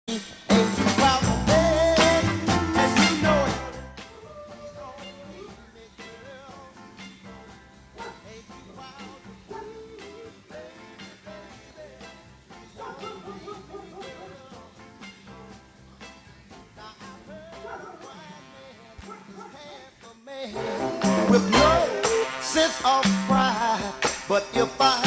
With no sense of pride, but if I